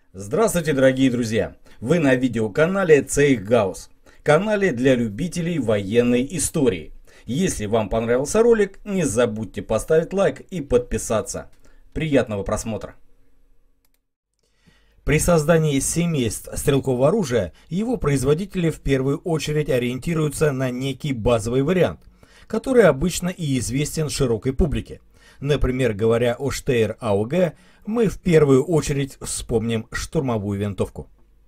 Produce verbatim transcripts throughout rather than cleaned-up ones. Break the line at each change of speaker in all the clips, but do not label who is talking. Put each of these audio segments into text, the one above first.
Здравствуйте, дорогие друзья! Вы на видеоканале Цейх Гаусс, канале для любителей военной истории. Если вам понравился ролик, не забудьте поставить лайк и подписаться. Приятного просмотра! При создании семейств стрелкового оружия его производители в первую очередь ориентируются на некий базовый вариант, который обычно и известен широкой публике. Например, говоря о Штейр АУГ, мы в первую очередь вспомним штурмовую винтовку.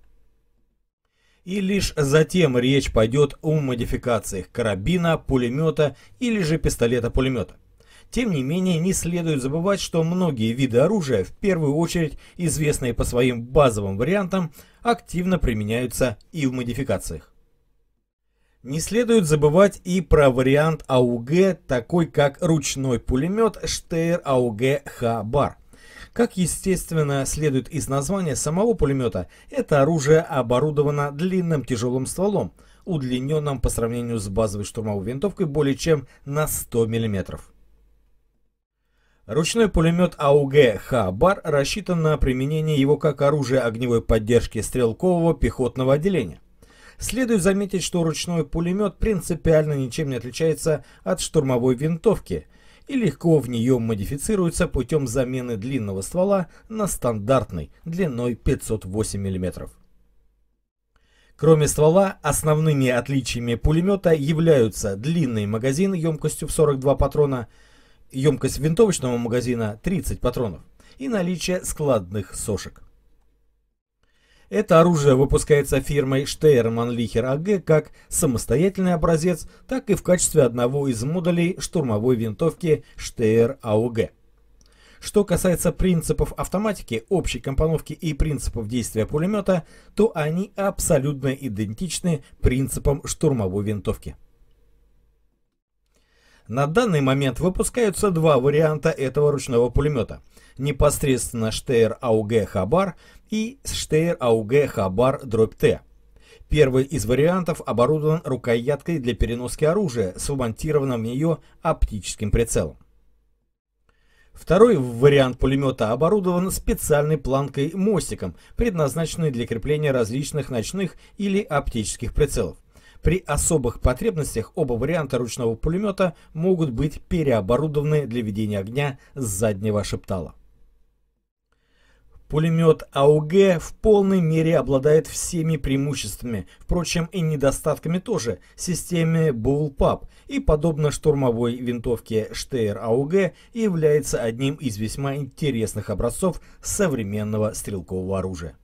И лишь затем речь пойдет о модификациях карабина, пулемета или же пистолета-пулемета. Тем не менее, не следует забывать, что многие виды оружия, в первую очередь известные по своим базовым вариантам, активно применяются и в модификациях. Не следует забывать и про вариант АУГ, такой как ручной пулемет Штейр АУГ Х-Бар. Как естественно следует из названия самого пулемета, это оружие оборудовано длинным тяжелым стволом, удлиненным по сравнению с базовой штурмовой винтовкой более чем на сто миллиметров. Ручной пулемет АУГ Х-Бар рассчитан на применение его как оружие огневой поддержки стрелкового пехотного отделения. Следует заметить, что ручной пулемет принципиально ничем не отличается от штурмовой винтовки и легко в нее модифицируется путем замены длинного ствола на стандартный длиной пятьсот восемь миллиметров. Кроме ствола, основными отличиями пулемета являются длинный магазин емкостью в сорок два патрона, емкость винтовочного магазина тридцать патронов и наличие складных сошек. Это оружие выпускается фирмой Штейр Манлихер АГ как самостоятельный образец, так и в качестве одного из модулей штурмовой винтовки Штейр АУГ. Что касается принципов автоматики, общей компоновки и принципов действия пулемета, то они абсолютно идентичны принципам штурмовой винтовки. На данный момент выпускаются два варианта этого ручного пулемета. Непосредственно Штейр АУГ Х-Бар и Штейр АУГ Х-Бар-Т. Первый из вариантов оборудован рукояткой для переноски оружия с вмонтированным в нее оптическим прицелом. Второй вариант пулемета оборудован специальной планкой-мостиком, предназначенной для крепления различных ночных или оптических прицелов. При особых потребностях оба варианта ручного пулемета могут быть переоборудованы для ведения огня с заднего шептала. Пулемет АУГ в полной мере обладает всеми преимуществами, впрочем и недостатками тоже, системе Bullpup и, подобно штурмовой винтовке Штейр АУГ, является одним из весьма интересных образцов современного стрелкового оружия.